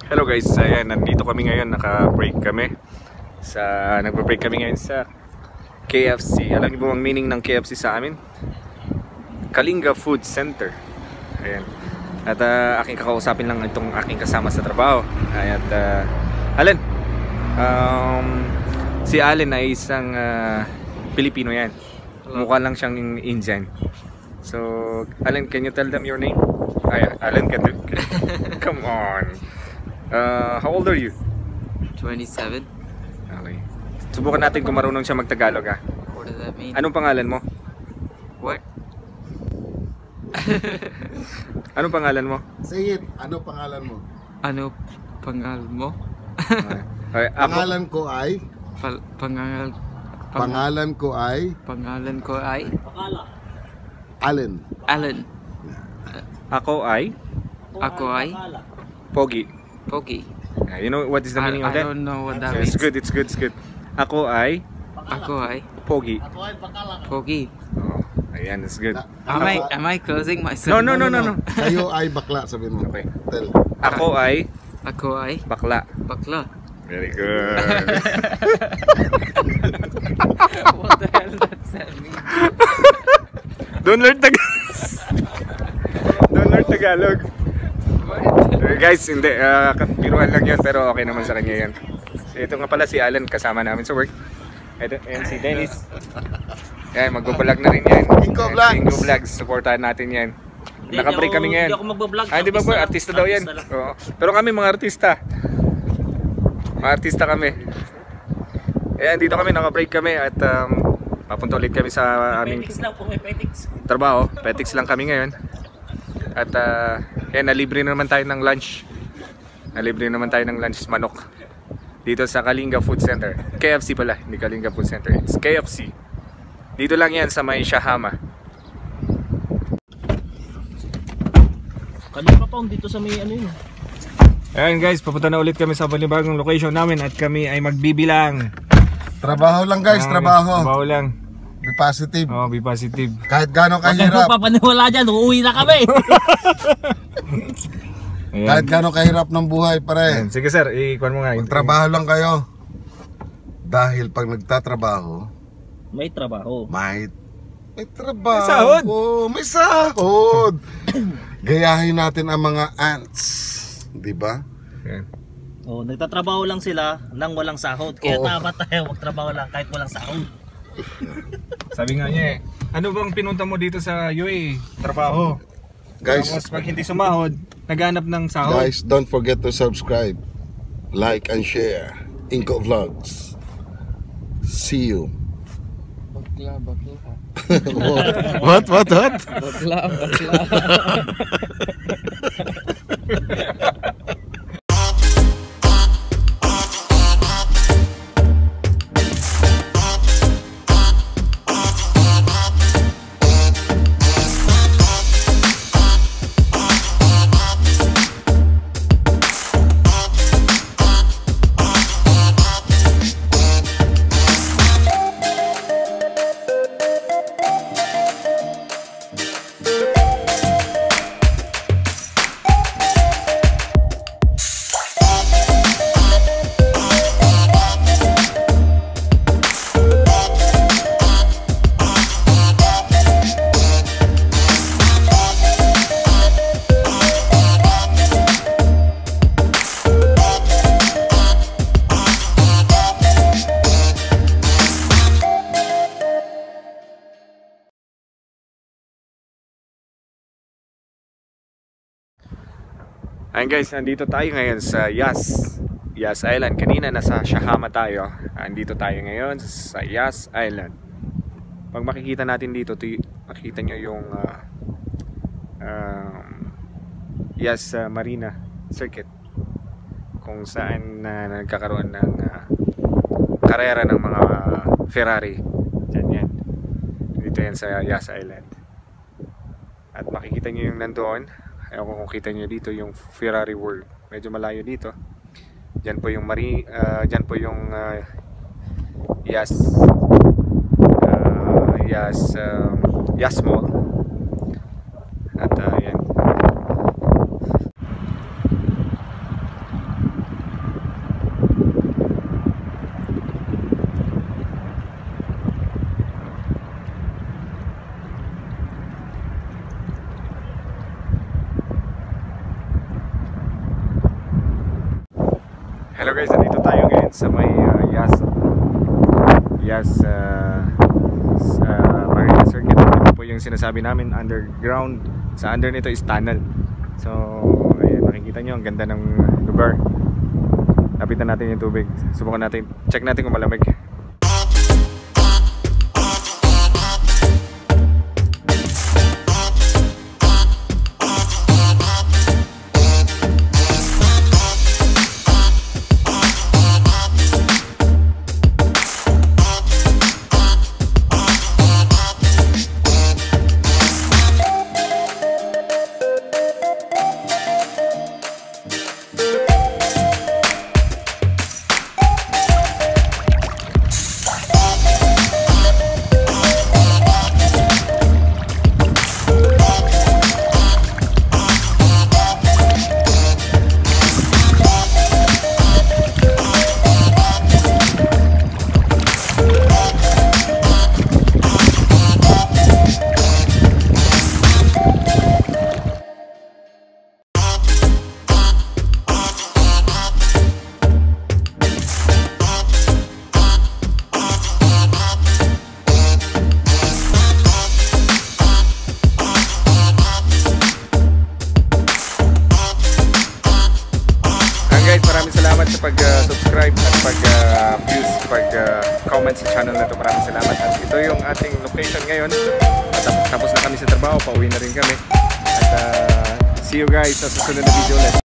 Hello guys, ayan, nandito kami ngayon, naka-break kami nagbe-break kami ngayon sa KFC. Alam niyo ba ang meaning ng KFC sa amin? Kalinga Food Center. Ayan. At aking kakausapin lang itong aking kasama sa trabaho. At Allen, si Allen ay isang Pilipino yan. Mukha lang siyang Indian. So, Allen, can you tell them your name? Allen, come on. How old are you? 27. Okay. Subukan natin kung marunong siya mag-Tagalog, ha? What does that mean? Anong pangalan mo? What? Anong pangalan mo? Say it. Ano pangalan mo? Ano pangalan mo? Okay. Pangalan ko ay? Pangalan ko ay? Pangalan ko ay? Allen. Allen. Ako ay? Ako ay? Pogi. Pogi. You know what is the meaning of I that? don't know what that It's means. good, it's good. Ako ay? Ako ay? Pogi. Pogi. Oh, ayan, it's good. Am I closing myself? No. Kayo ay bakla, sabihin mo. Okay. Tell. Ako ay? Ako ay? Bakla. Bakla. Very good. What the hell does that mean? Don't learn Tagalog. Don't learn Tagalog. Guys, hindi. Piruan lang yun, pero okay naman sa kanya yan. So, ito nga pala si Allen, kasama namin sa work. Ito, and si Dennis. Yan, magbablog na rin yan. Ingo Vlogs. Ingo Vlogs, supportahan natin yan. Naka-break kami ngayon. Hindi ako magbablog. Di ba po? Artista daw yan. Oo. Pero kami mga artista. Mga artista kami. Ayan, dito kami, naka-break kami at papunta ulit kami sa aming Petix lang po, may petix. trabaho. Petix lang kami ngayon. At yan, nalibre naman tayo ng lunch. Nalibre naman tayo ng lunch, manok. Dito sa Kalinga Food Center. KFC pala, hindi Kalinga Food Center. It's KFC. Dito lang yan sa may Shahama. Kanina pa dito sa may ano yun. Ayan guys, papunta na ulit kami sa panibagong location namin at kami ay magbibilang. Trabaho lang guys, trabaho. Trabaho lang. Be positive. Oh, be positive. Kahit gano'ng Huwag kayo kahirap. papaniwala dyan, uuwi na kami. Kahit gano'ng kahirap ng buhay, pare. Ayan. Sige sir, ikuan mo nga. Magtrabaho lang kayo. Dahil pag nagtatrabaho, May trabaho. may trabaho. May sahod. May sahod. Gayahin natin ang mga ants. Di ba? Ayan. Oh, nagtatrabaho lang sila nang walang sahod. Kaya Oo. tama tayo, magtrabaho lang kahit walang sahod. Sabi nga niya ano bang pinunta mo dito sa UAE? Trabaho. Guys, Tapos pag hindi sumahod, naghanap ng sahod. guys, don't forget to subscribe, like and share. Inko Vlogs. See you. Bakla. What? Bakla. Ayan guys, nandito tayo ngayon sa Yas Island. Kanina nasa Shahama tayo. Nandito tayo ngayon sa Yas Island. Pag makikita natin dito, makikita nyo yung Yas Marina Circuit, kung saan nagkakaroon ng karera ng mga Ferrari. Yan. Dito yan sa Yas Island. At makikita nyo yung nandoon. Ayaw ko kung kita nyo dito yung Ferrari World. Medyo malayo dito. Diyan po yung diyan po yung Yas Mall. At yan. Hello guys, nandito tayo ngayon sa may Yas Marina Circuit. Ito po yung sinasabi namin, underground. Sa under nito is tunnel. So ayun, makikita nyo ang ganda ng lugar. Lapitan natin yung tubig. Subukan natin, check natin kung malamig. Guys, maraming salamat sa pag-subscribe at pag-views, pag-comment sa channel na ito. Maraming salamat. At ito yung ating location ngayon. At tapos na kami sa trabaho, pauwi na rin kami. At see you guys sa susunod na video ulit.